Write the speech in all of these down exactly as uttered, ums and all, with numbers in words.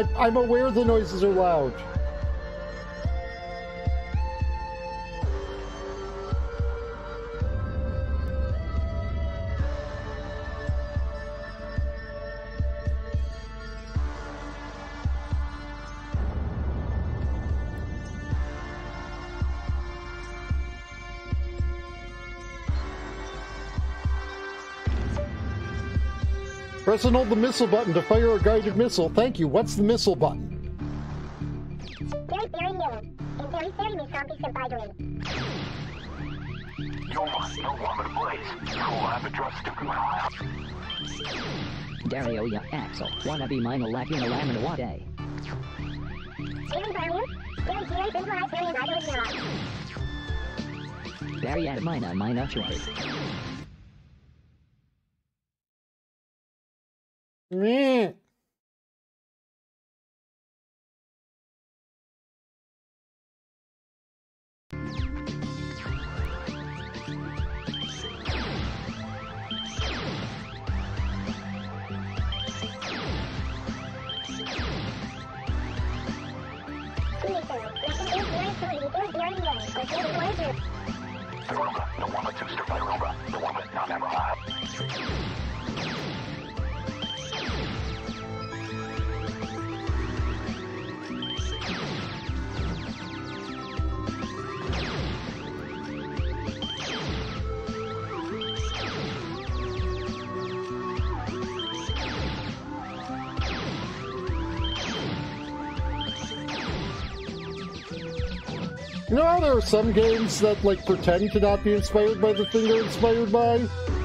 I, I'm aware the noises are loud. Press and hold the missile button to fire a guided missile. Thank you. What's the missile button? Very, very new. And very, very new zombie surviving. You must know one of the blaze. You will have a trust to compile. Dario ya Axel. Wanna be mine lacking a lamina wade. Even Brian? Very, very visualized very library now. Daria mina mina choice. Meh. Rumba, no one but two stir by Rumba, no one but not ever high. You know how there are some games that, like, pretend to not be inspired by the thing they're inspired by?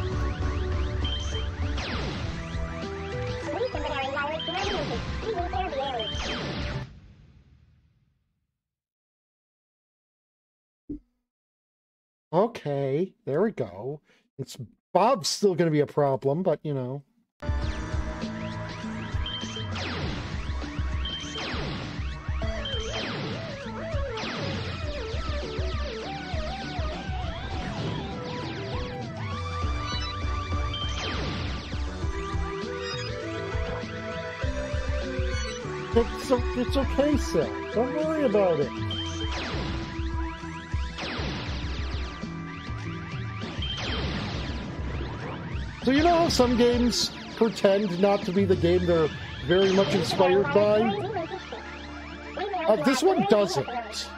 Okay, there we go. It's Bob's still going to be a problem, but, you know. It's, it's okay, Sil. Don't worry about it. So you know how some games pretend not to be the game they're very much inspired by? Uh, this one doesn't.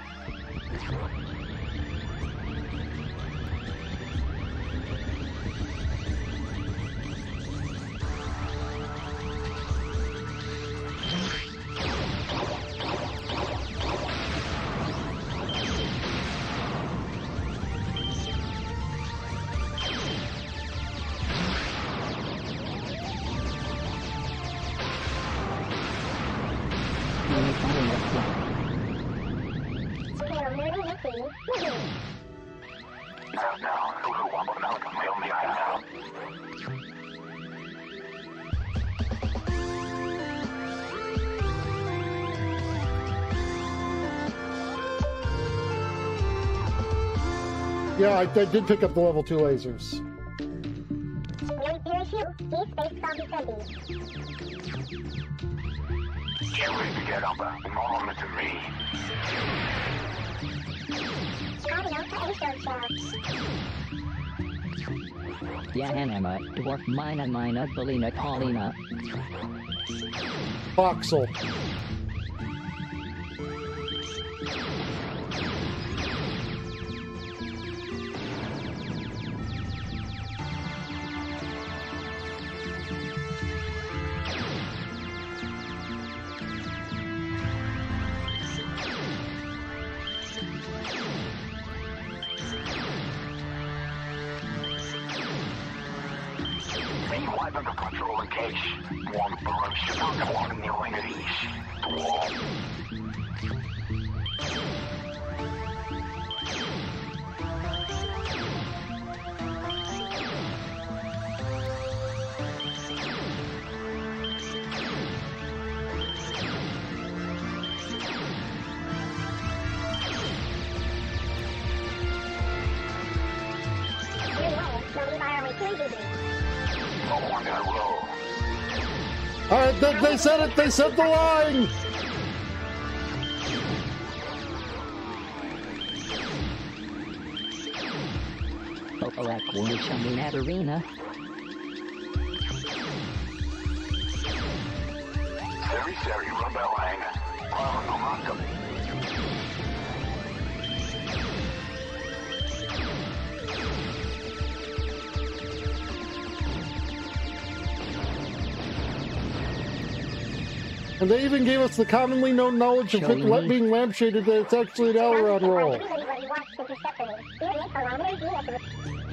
Yeah, I, I did pick up the level two lasers. Can't wait to get up a moment to me. Yeah, Anima, Dwarf Mina Mina, Belina Paulina. Voxel. Under control in case one burns you not one knowing at ease. The wall. All right, they, they said it. They said the line. Opalak Wunichamina Arena. Seri Seri Rabelang. Paranumaka. And they even gave us the commonly known knowledge of it Showing me. being lampshaded that it's actually an Aileron roll. Everybody what he wants to do separately. Here is barometer D at the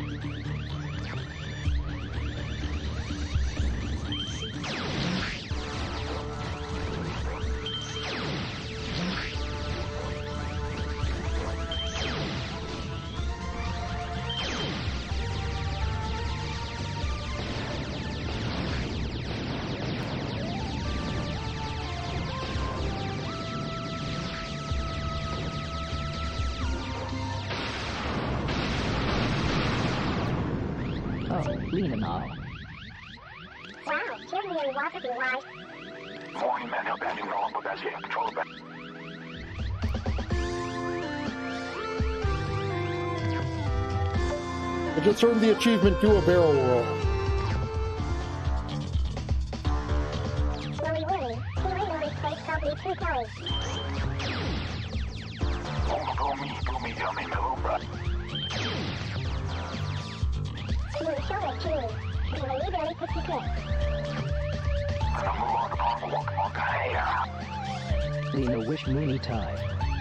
Oh, Lena now. Wow, here's nearly water to wise. Morning man, help ending wrong, but that's yeah, control back. I just earned the achievement, do a barrel roll. Willy Willy, he ran over space company two times. Oh, go me, go me, tell me, mellow, bro. He will show it to me. He will leave very quickly quick. And I'm move on to Palm walk on the hair. Lena wish Mooney tie.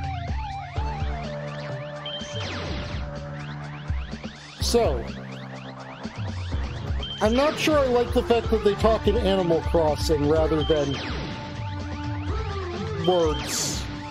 So, I'm not sure I like the fact that they talk in Animal Crossing rather than words.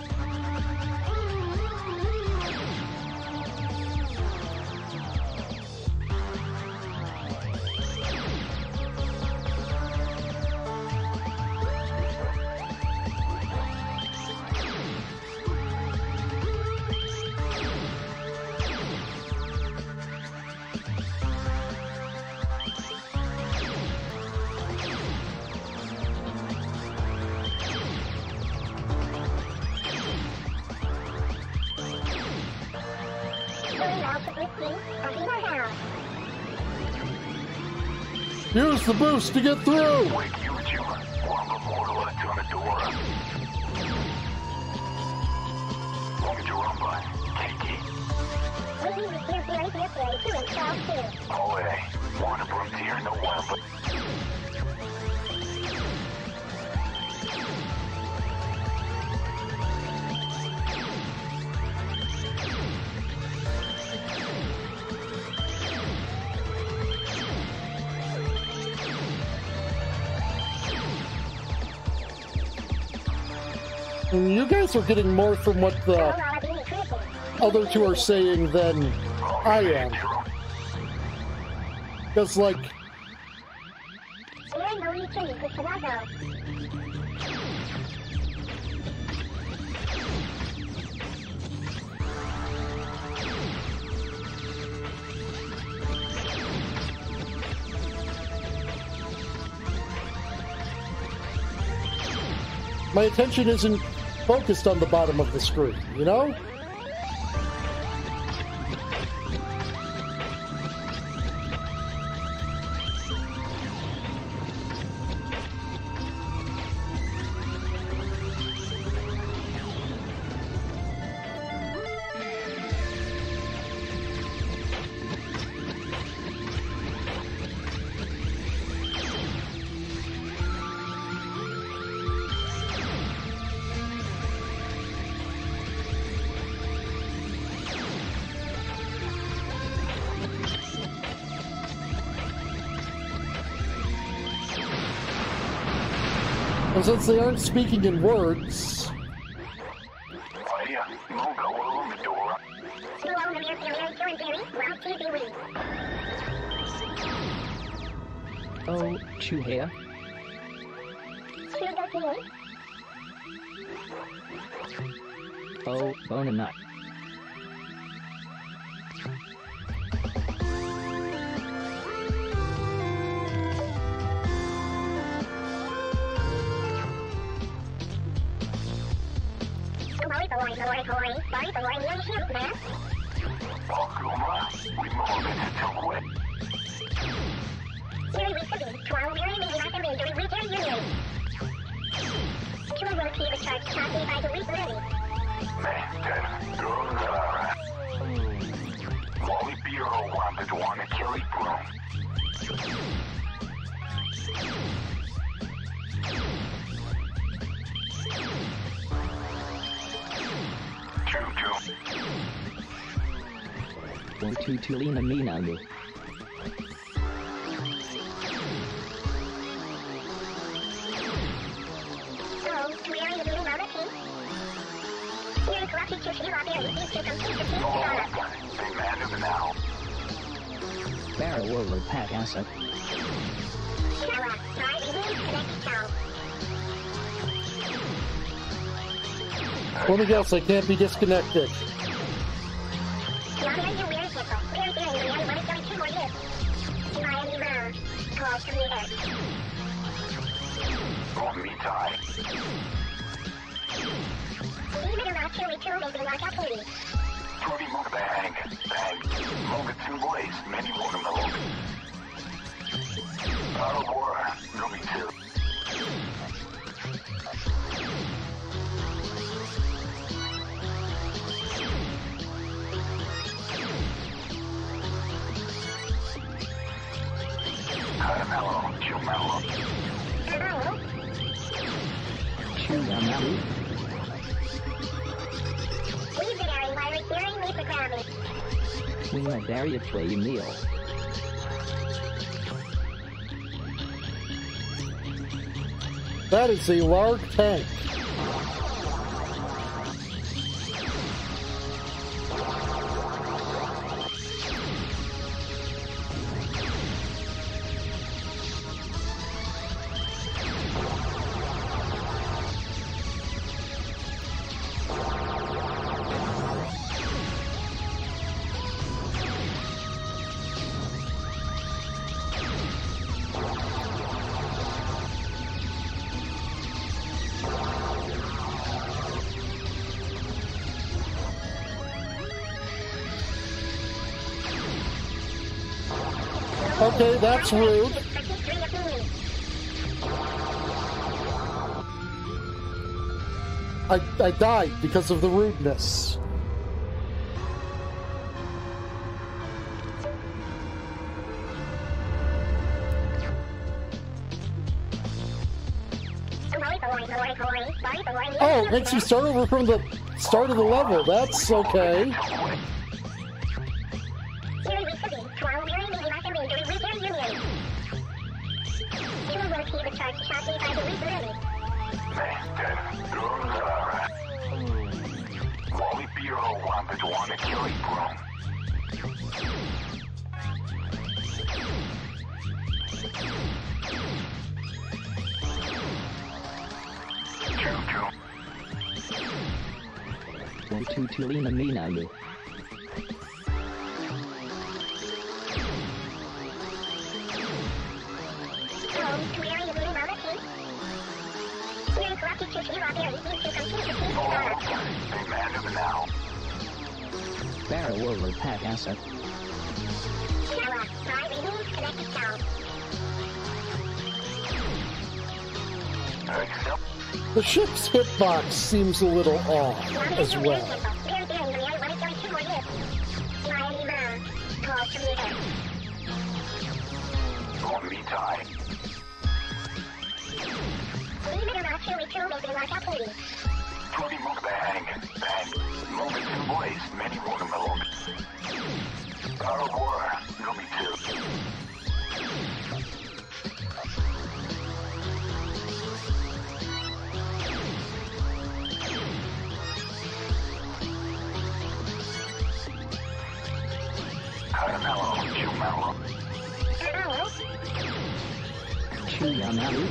Willy Mouse with King, Happy House. Use the boost to get through! Wake you, you. Wamba mortal to the door. Won't you run by? Kiki. Willy was here very yesterday to himself too. Oh, hey. Wanna broom here, no Wamba. And you guys are getting more from what the Well, I'll be critical. other two are saying than I am. Because, like, There ain't no need to use this Toronto. my attention isn't focused on the bottom of the screen, you know? And since they aren't speaking in words, Hiya, move go along the door. Blue on the mirror, Mary, Joy, Berry, Round T V, Wee. Oh, Chuhea. Sugar King. Oh, Bonanut. Wally Bureau wanted to want to kill it, bro. One two Tulina Minamu. Barrel over pack asset. Let me guess, I can't be disconnected. On me tie. Trudy move bang, bang. Move it two ways, many more mellow. Out of war, Ruby two. Caramello, Chumello. Chuyamaru. Una Daria Tray Meal. That is a large tank. Okay, that's rude. I, I died because of the rudeness. Oh, it makes you start over from the start of the level. That's okay. Wally Bureau wanted to want to kill it, bro. One two Tulina Minamu. Barrel over pack asset. The ship's hitbox seems a little off as well. On me tie. Trudy move bang, bang. Move it two ways, many more mellow. Out of war, Ruby two. Caramello, Chumello. Chuyamaru.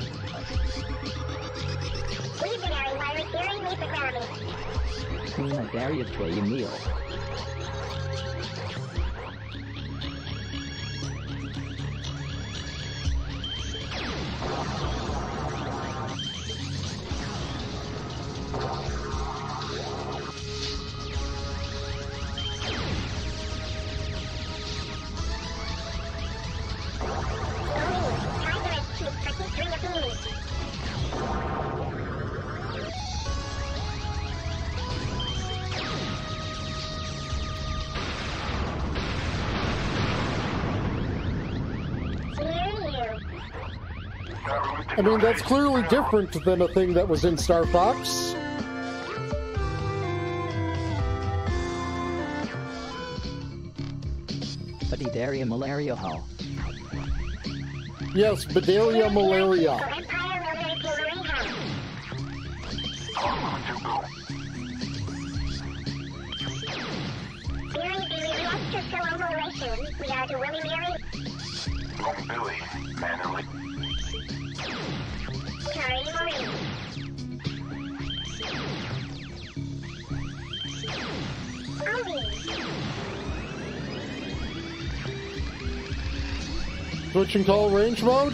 Una Daria Tray Meal. I mean, that's clearly different than a thing that was in Star Fox. Badidaria malaria hall. Yes, Badaria malaria. Empire Military Marine Mary, do we react to slow overlation? We are to Willie Mary. Long Billy, Mannerly. Charlie Maureen. Ollie. Switching call range mode?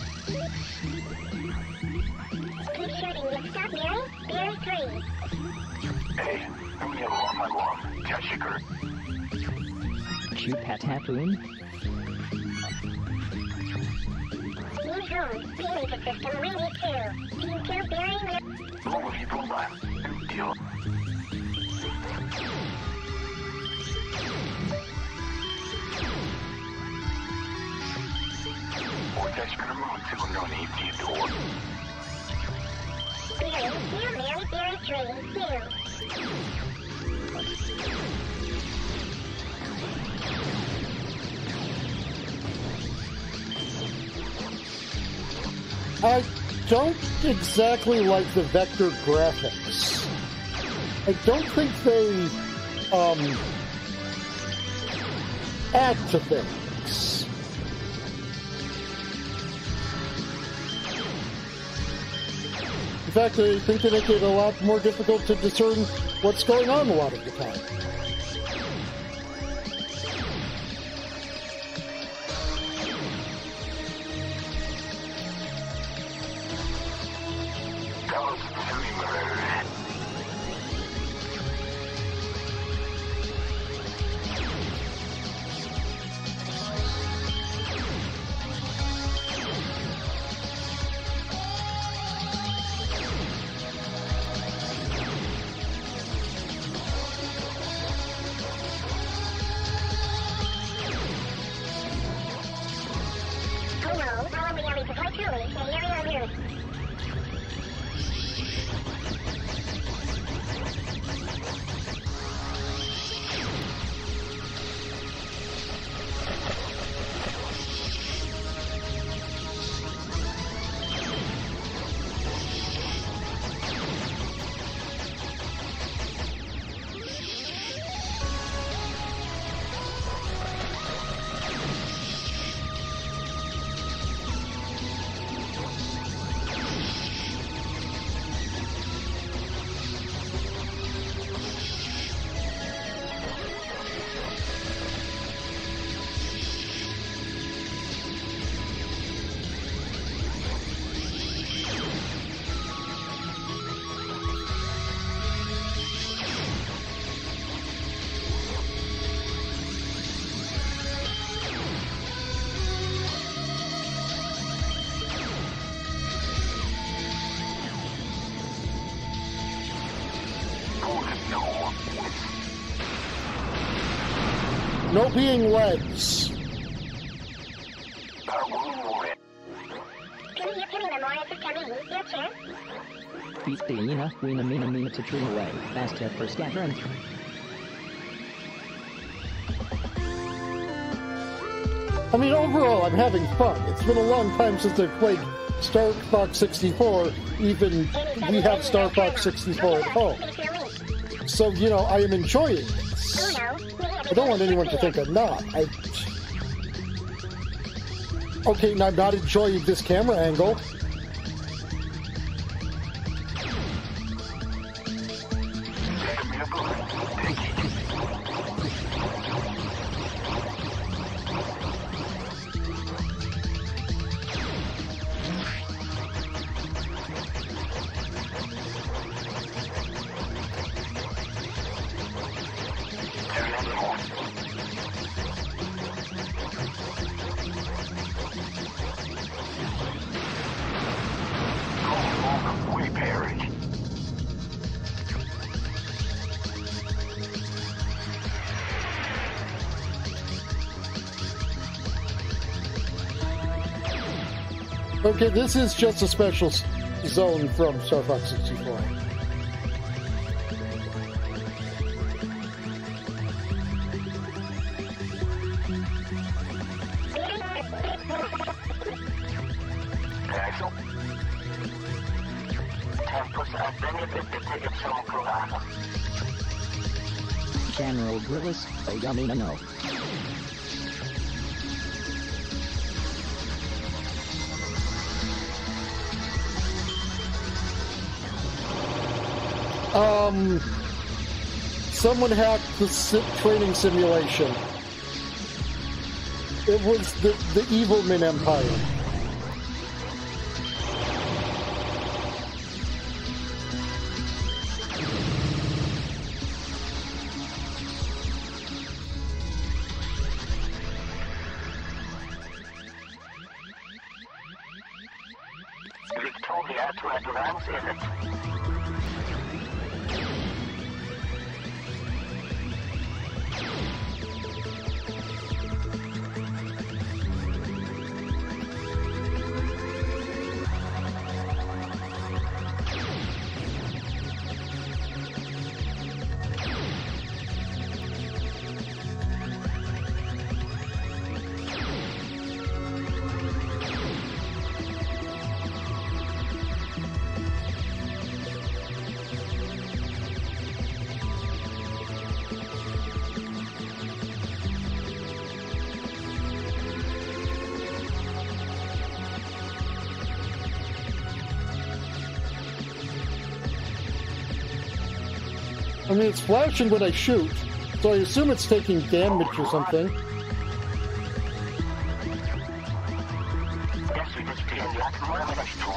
Keep shooting. Next stop, Mary. Mary three. Hey, who need alarm my alarm? Jessica. Shoot Patatoon. Team home. P-Major system. Randy two. Team two, Barry. Mary. Holy Puma. New deal. Vortex gonna move to no need to door. Barry. Two, Mary. Barry three. Two. I don't exactly like the vector graphics. I don't think they um, add to things. In fact, I think they make it a lot more difficult to discern what's going on a lot of the time. Hello. Follow me, Ellie. Supply truly. Stay area on Earth. No being legs. Penny, you Penny Memorial for coming. Wheelchair. Beat the Ina, Weena Meena Meena to tree away. Fast hit for scattering. I mean, overall, I'm having fun. It's been a long time since I've played Star Fox sixty-four, even we have Star Fox sixty-four at home. So, you know, I am enjoying this. I don't want anyone to think I'm not. I... Okay, now I'm not enjoying this camera angle. Okay, this is just a special s- zone from Star Fox sixty-four. Adesso tempo sarà bene per te che sono provato. General Grillis, oh yummy no no. Um, someone hacked the si- training simulation. It was the, the Evilman Empire. Victoria to advance in it. I mean, it's flashing when I shoot, so I assume it's taking damage or something. Adesso i destini muovono da giù.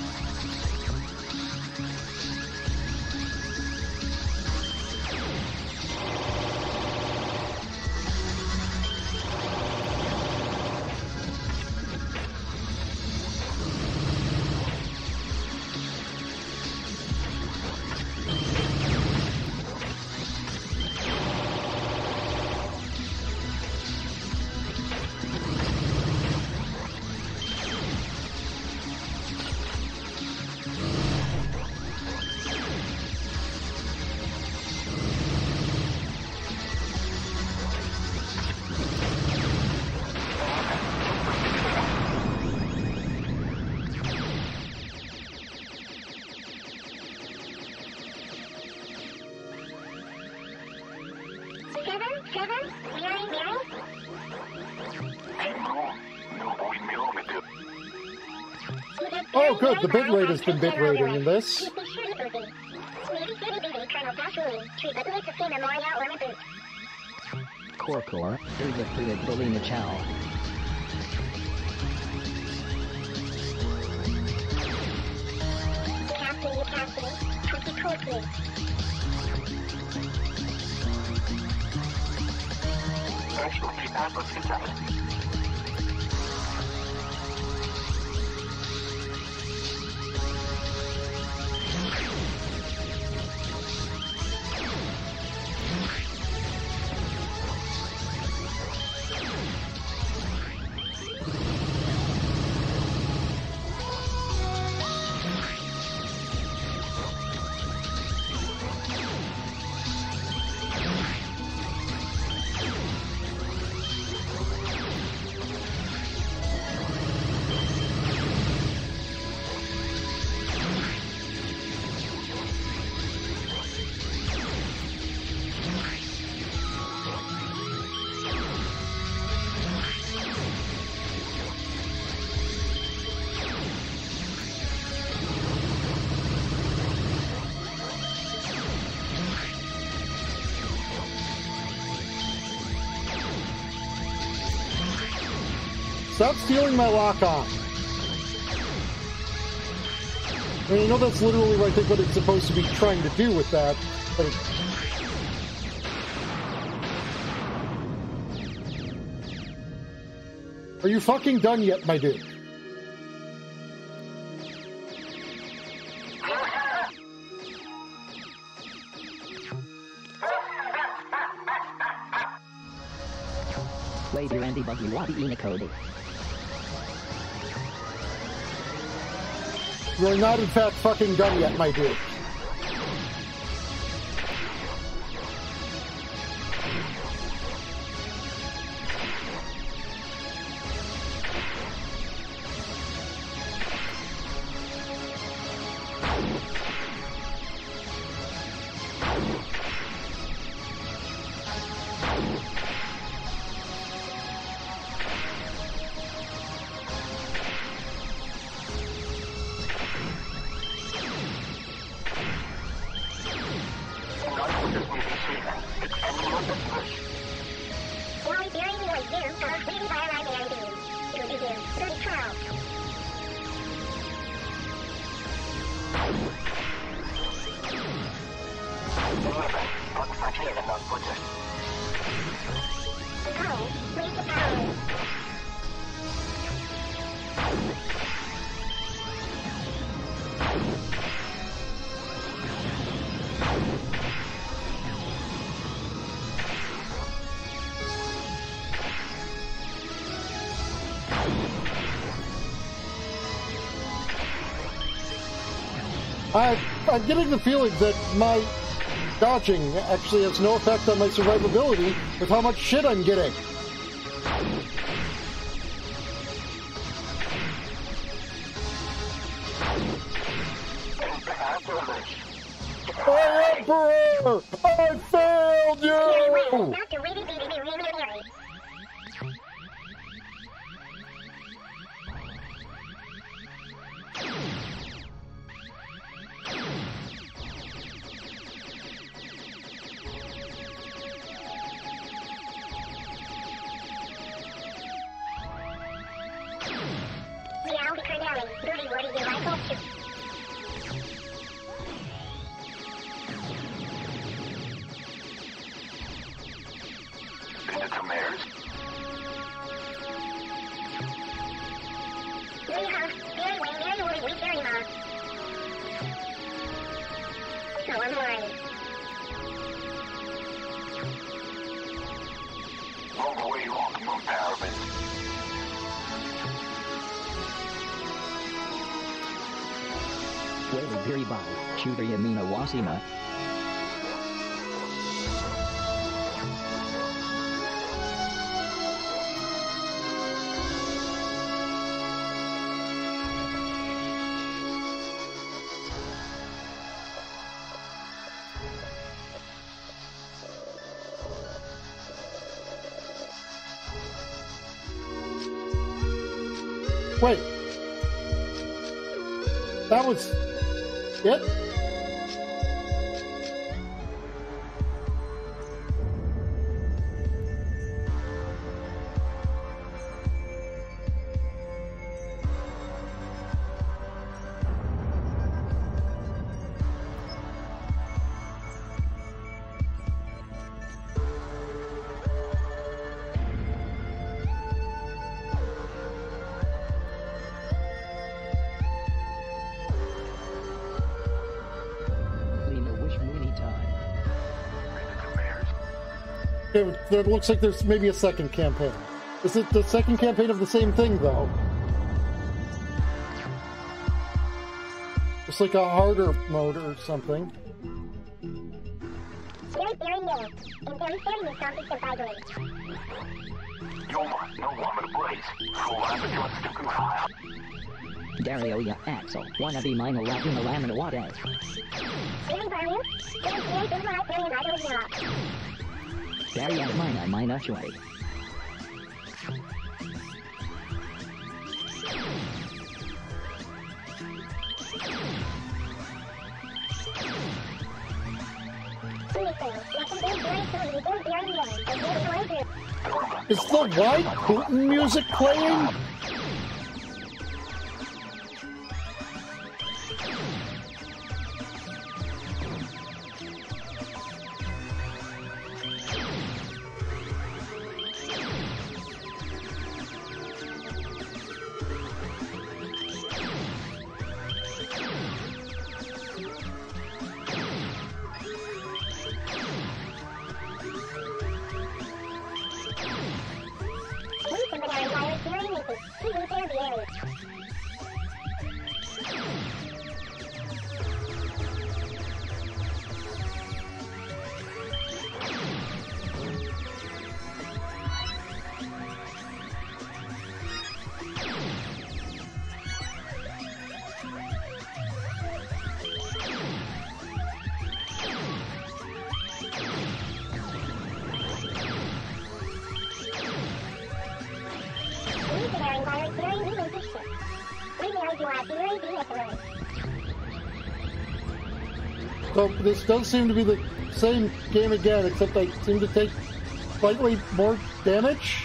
Seven, seven, nine, nine. Oh, good, the bitrate has been bitrating in this. Core core, Uga Priya Bolina Chow. Casting, casting, cookie, cookie. Adesso ti parlo senza Stop stealing my lock-on. I mean, I know that's literally, I think, what it's supposed to be trying to do with that, but it... Are you fucking done yet, my dude? Wave your anti-buggy waddy Enacode. We're not, in fact, fucking done yet, my dude. Wally bearing was due, uh, maybe by a man beam. It would be due. Good trial. Oh, wait the power. I, I'm getting the feeling that my dodging actually has no effect on my survivability with how much shit I'm getting. Oh, Emperor! I failed you! Not to really be the real Mary. Meow, the Carnelli. Dirty, what do you like? Hope to. Senator Mares. Yeah, very well, very well, we very much. So am I. Move away, long moon powerman. Well, very ball. Shooter Yamina Wasima. Wait. That was it? Okay, that looks like there's maybe a second campaign. Is it the second campaign of the same thing, though? It's like a harder mode or something. Very, very new. And very, very new something surviving. Yoma, no warmer to blaze. Full appetite to confile. Dario ya Axel. Wanna be mine Latina lamina what else? Very, very new. Very, very, very, very, very, very, very, very, Dario mine I mine actually. Is the white Putin music playing? Somebody I was hearing So this does seem to be the same game again, except I seem to take slightly more damage.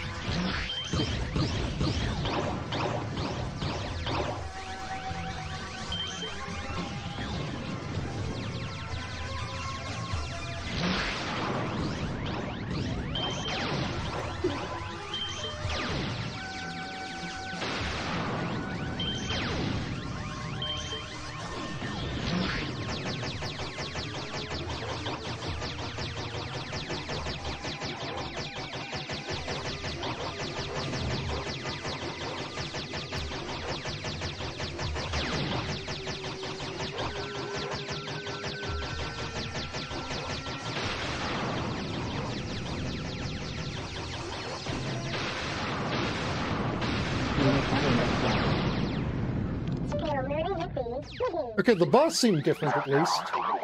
Okay, the boss seemed different at least.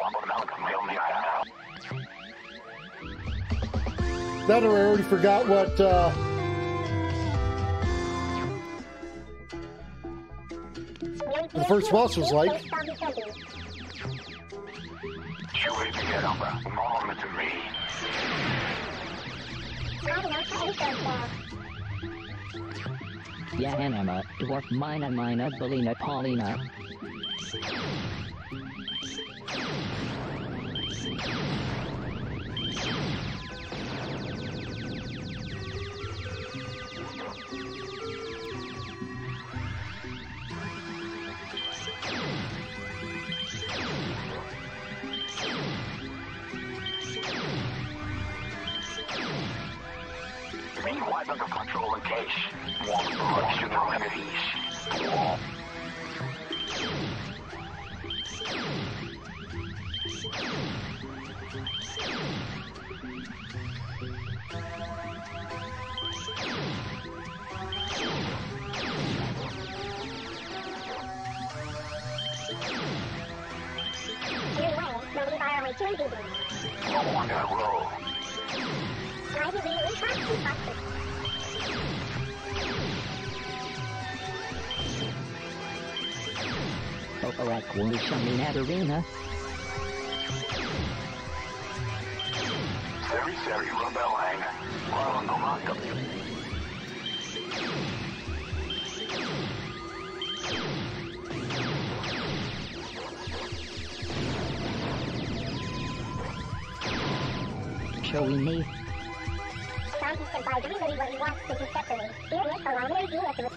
That or I already forgot what, uh... the first boss was like. Yeah, Anima, Dwarf Mina Mina Belina Paulina. Meanwhile, under control and cache. One promotion remedies. Wall. No one got roll. Oparak Wulushamin Arena. Seri Seri Rebelling. Well, no lock up. Showing me. Santi can buy anybody what he wants to do separately. Here is the line of the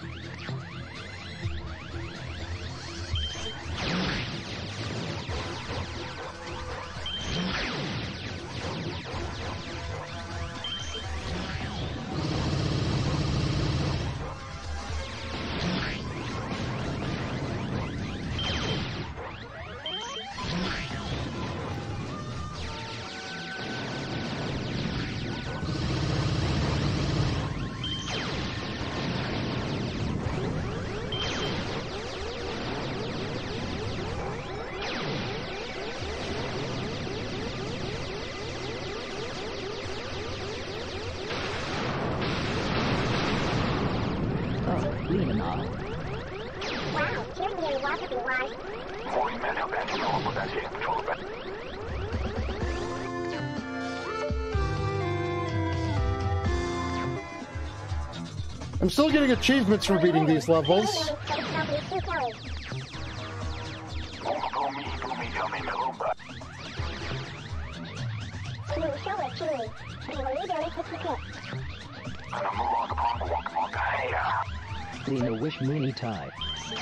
Wow, here's the velocity wise. Forty men have been controlled with that ship control back. I'm still getting achievements for beating these levels. Lena Wish Mooney Tie.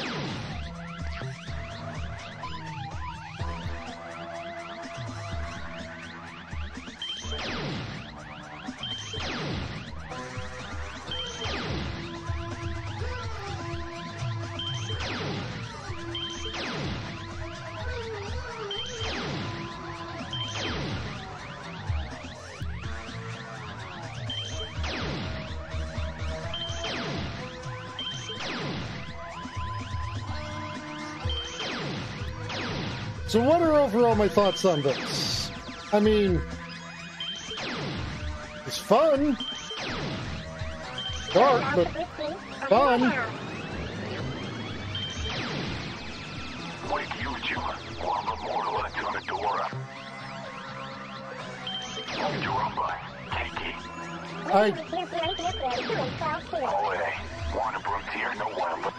So what are overall my thoughts on this? I mean, it's fun. Dark, but fun. Wake Yuju, Wamba Mortal and Donadora. Jorumba, Kiki. I, Ole, Warner Brooks here, no Wamba.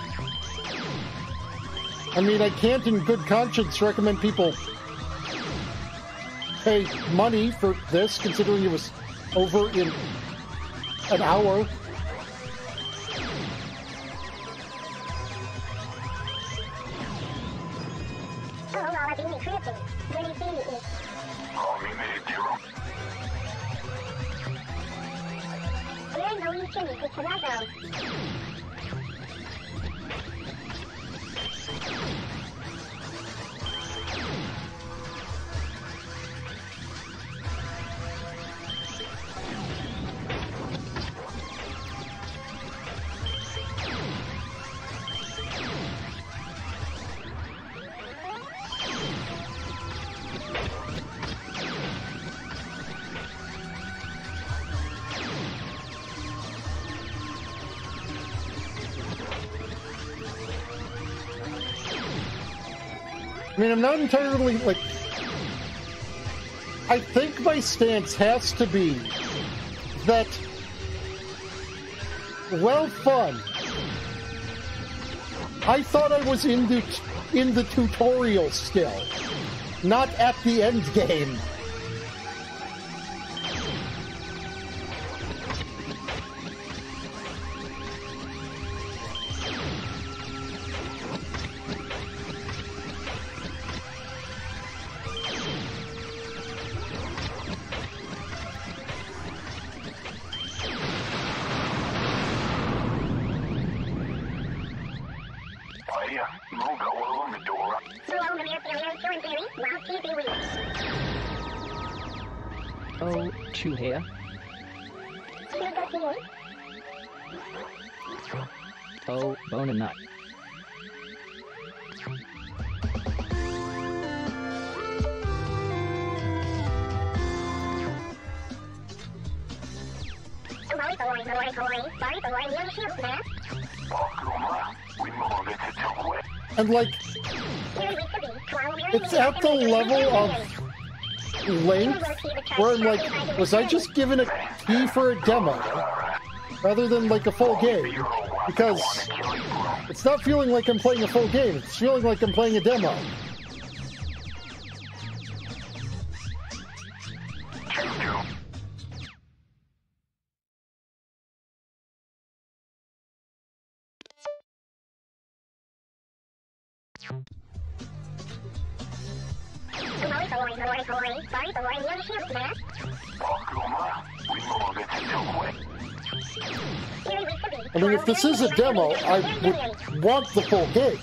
I mean, I can't in good conscience recommend people pay money for this, considering it was over in an hour. Call me Mid Hero. I mean, I'm not entirely, like... I think my stance has to be that, well, fun. I thought I was in the, in the tutorial still, not at the end game. Oh, Chu here. Oh, bone and nut. And like, it's at the level of length where I'm like, was I just given a key for a demo rather than like a full game? Because it's not feeling like I'm playing a full game, it's feeling like I'm playing a demo. I mean, if this is a demo, I would want the full game.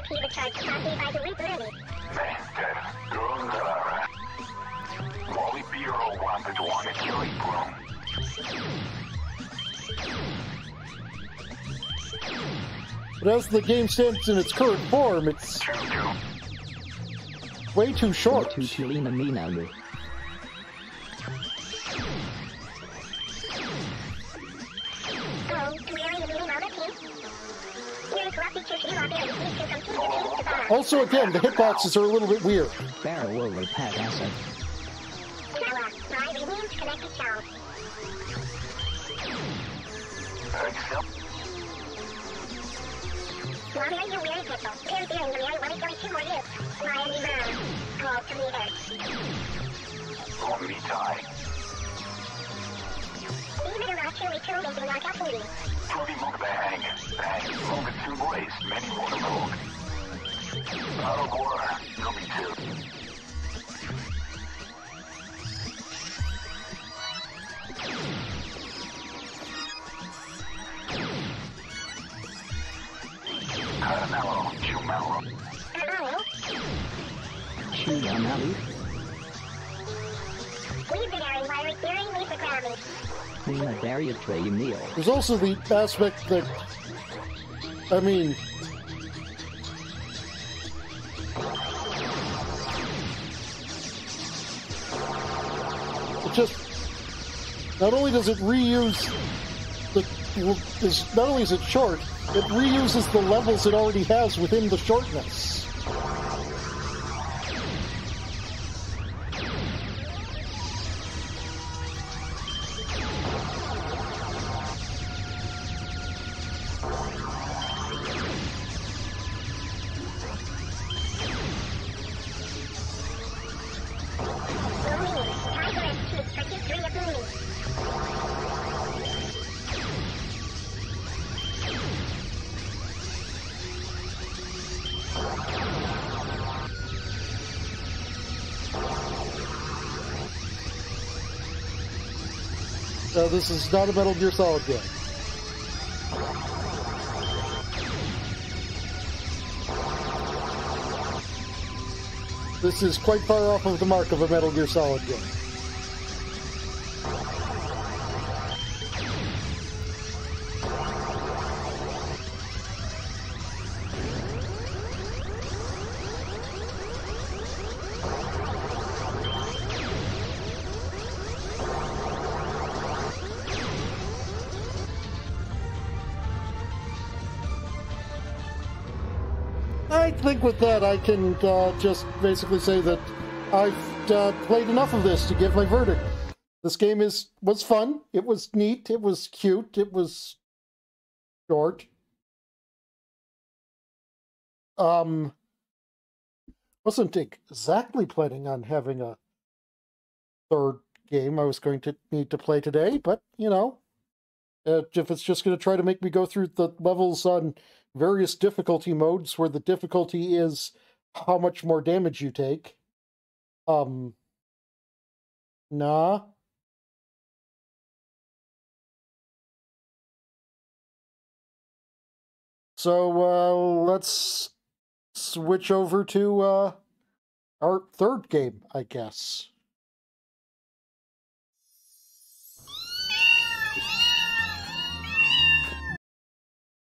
But as the game stands in its current form, it's way too short. Too Chulina me now, you. Also, again, the hitboxes are a little bit weird. Barrel will repack asset. Fruity Monk Bang, Bang, Monk two Boys, many water Monk. Out of water, Nummy two. Caramello, Chumello. Chulamalu. Lina Daria Trey Meal. There's also the aspect that, I mean, it just, not only does it reuse the, is, not only is it short, it reuses the levels it already has within the shortness. Uh, this is not a Metal Gear Solid game. This is quite far off of the mark of a Metal Gear Solid game. I think with that, I can uh, just basically say that I've uh, played enough of this to give my verdict. This game is was fun. It was neat. It was cute. It was short. Um, wasn't exactly planning on having a third game I was going to need to play today, but you know, uh, if it's just going to try to make me go through the levels on various difficulty modes where the difficulty is how much more damage you take. Um, nah. So, uh, let's switch over to, uh, our third game, I guess.